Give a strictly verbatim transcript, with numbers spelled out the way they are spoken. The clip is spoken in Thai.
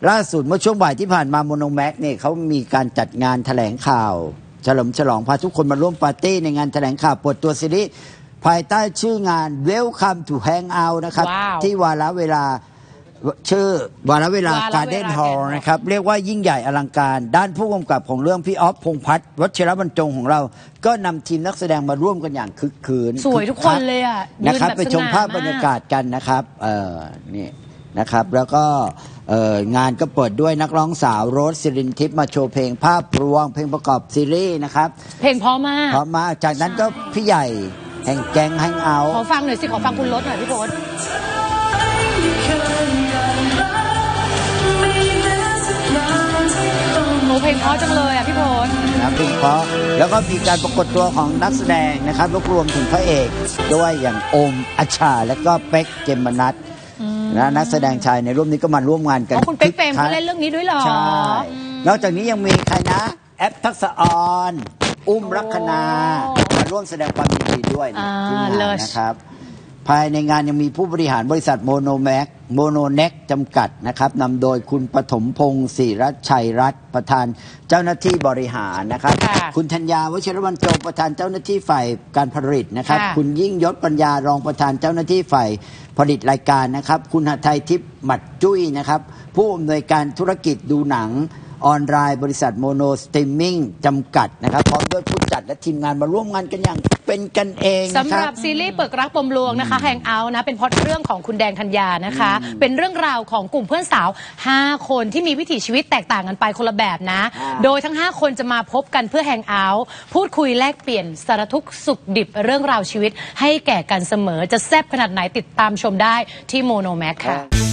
ล่าสุดเมื่อช่วงบ่ายที่ผ่านมาโมโนแม็กเนี่ยเขามีการจัดงานแถลงข่าวเฉลิมฉลองพาทุกคนมาร่วมปาร์ตี้ในงานแถลงข่าวเปิดตัวซีรีส์ภายใต้ชื่องาน Welcome to Hangout นะครับ wow. ที่วาระเวลาชื่อวาระเวลา Garden Hall นะครับเรียกว่ายิ่งใหญ่อลังการด้านผู้กำกับของเรื่องพี่อ๊อฟพงษ์พัฒน์วชิรบรรจงของเราก็นำทีมนักแสดงมาร่วมกันอย่างคึกคืนสวยทุกคนเลยอ่ะนะครับไปชมภาพบรรยากาศกันนะครับเออนี่นะครับแล้วก็งานก็เปิดด้วยนักร้องสาวโรสศิรินทิพย์มาโชว์เพลงภาพรวงเพลงประกอบซีรีส์นะครับเพลงเพราะมากเพราะมากจากนั้นก็พี่ใหญ่แห่งแก๊งแฮงเอาท์ขอฟังหน่อยสิขอฟังคุณรถหน่อยพี่โพสเพลงเพราะจังเลยอ่ะพี่พลนะเพลงเพราะแล้วก็มีการปรากฏตัวของนักแสดงนะครับรวมถึงพระเอกด้วยอย่างโอมอัชชาและก็เป๊กเจมนัทนะนักแสดงชายในร่วมนี้ก็มาร่วมงานกันคุณเป๊กเฟรมเขาเล่นเรื่องนี้ด้วยหรอใช่นอกจากนี้ยังมีใครนะแอปทักษะออนอุ้มลัคนามาร่วมแสดงความยินดีด้วยที่งานนะครับภายในงานยังมีผู้บริหารบริษัทโมโนแม็กโมโนเน็กจำกัดนะครับนำโดยคุณปฐมพงศ์ศิรชัยรัตน์ประธานเจ้าหน้าที่บริหารนะครับคุณธัญญาวชิรบรรจงประธานเจ้าหน้าที่ฝ่ายการผลิตนะครับคุณยิ่งยศปัญญารองประธานเจ้าหน้าที่ฝ่ายผลิตรายการนะครับคุณหทัยทิพย์หมัดจุ้ยนะครับผู้อำนวยการธุรกิจดูหนังออนไลน์บริษัทโมโนสตรีมมิ่งจำกัดนะครับพร้อมด้วยผู้จัดและทีมงานมาร่วมงานกันอย่างเป็นกันเองสำหรับซีรีส์เปิดรักปมลวงนะคะแฮงเอาท์นะเป็นพล็อตเรื่องของคุณแดงธัญญานะคะเป็นเรื่องราวของกลุ่มเพื่อนสาวห้าคนที่มีวิถีชีวิตแตกต่างกันไปคนละแบบนะโดยทั้งห้าคนจะมาพบกันเพื่อแฮงเอาท์พูดคุยแลกเปลี่ยนสารทุกข์สุขดิบเรื่องราวชีวิตให้แก่กันเสมอจะแซ่บขนาดไหนติดตามชมได้ที่โมโนแม็กค่ะ